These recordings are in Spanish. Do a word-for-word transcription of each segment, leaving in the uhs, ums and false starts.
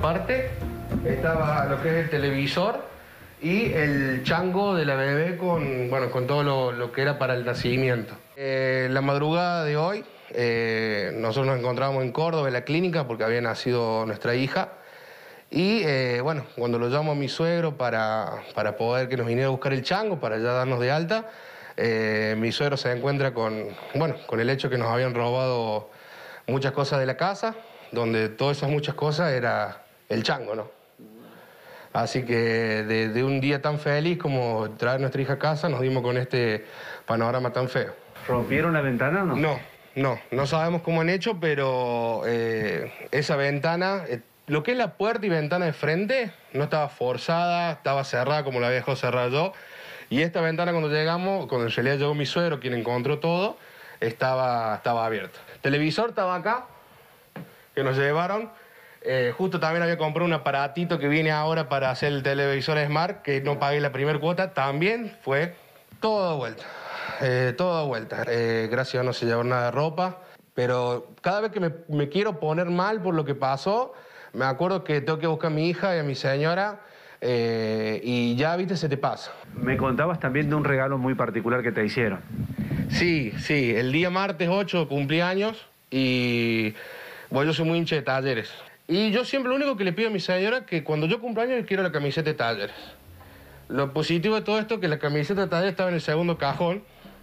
aparte estaba lo que es el televisor y el chango de la bebé con, bueno, con todo lo, lo que era para el nacimiento. Eh, la madrugada de hoy, eh, nosotros nos encontrábamos en Córdoba, en la clínica, porque había nacido nuestra hija. Y eh, bueno, cuando lo llamo a mi suegro para, para poder que nos viniera a buscar el chango, para ya darnos de alta, eh, mi suegro se encuentra con, bueno, con el hecho que nos habían robado muchas cosas de la casa, donde todas esas muchas cosas era el chango, ¿no? Así que de, de un día tan feliz como traer a nuestra hija a casa, nos dimos con este panorama tan feo. ¿Rompieron la ventana o no? No, no, no sabemos cómo han hecho, pero eh, esa ventana... Eh, Lo que es la puerta y ventana de frente no estaba forzada, estaba cerrada como la había dejado cerrada yo. Y esta ventana cuando llegamos, cuando en realidad llegó mi suegro, quien encontró todo, estaba, estaba abierta. El televisor estaba acá, que nos llevaron. Eh, justo también había comprado un aparatito que viene ahora para hacer el televisor Smart, que no pagué la primera cuota. También fue todo de vuelta, eh, todo de vuelta. Eh, gracias a Dios no se llevó nada de ropa. Pero cada vez que me, me quiero poner mal por lo que pasó, me acuerdo que tengo que buscar a mi hija y a mi señora eh, y ya, viste, se te pasa. Me contabas también de un regalo muy particular que te hicieron. Sí, sí, el día martes ocho cumplí años y bueno, yo soy muy hincha de Talleres. Y yo siempre lo único que le pido a mi señora es que cuando yo cumplo años quiero la camiseta de Talleres. Lo positivo de todo esto es que la camiseta de Talleres estaba en el segundo cajón,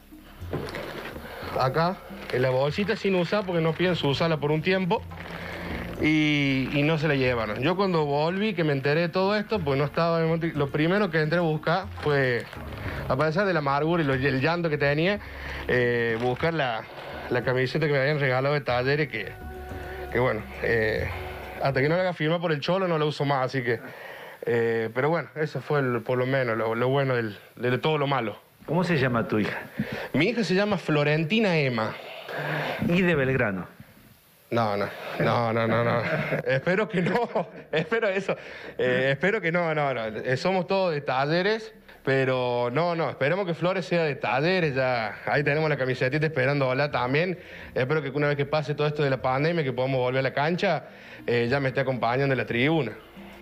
acá, en la bolsita sin usar porque no pienso usarla por un tiempo. Y, y no se la llevaron. Yo cuando volví, que me enteré de todo esto, pues no estaba en Monte... Lo primero que entré a buscar fue, a pesar de la amargura y lo, el llanto que tenía, eh, buscar la, la camiseta que me habían regalado de Talleres, que, que bueno, eh, hasta que no la haga firmar por el Cholo no la uso más, así que... Eh, pero bueno, eso fue el, por lo menos lo, lo bueno del, de todo lo malo. ¿Cómo se llama tu hija? Mi hija se llama Florentina Emma. ¿Y de Belgrano? No, no, no, no, no, no. Espero que no, espero eso. Eh, espero que no, no, no. Eh, somos todos de Talleres, pero no, no. Esperemos que Flores sea de Talleres ya. Ahí tenemos la camisetita esperándola también. Espero que una vez que pase todo esto de la pandemia, que podamos volver a la cancha, eh, ya me esté acompañando en la tribuna.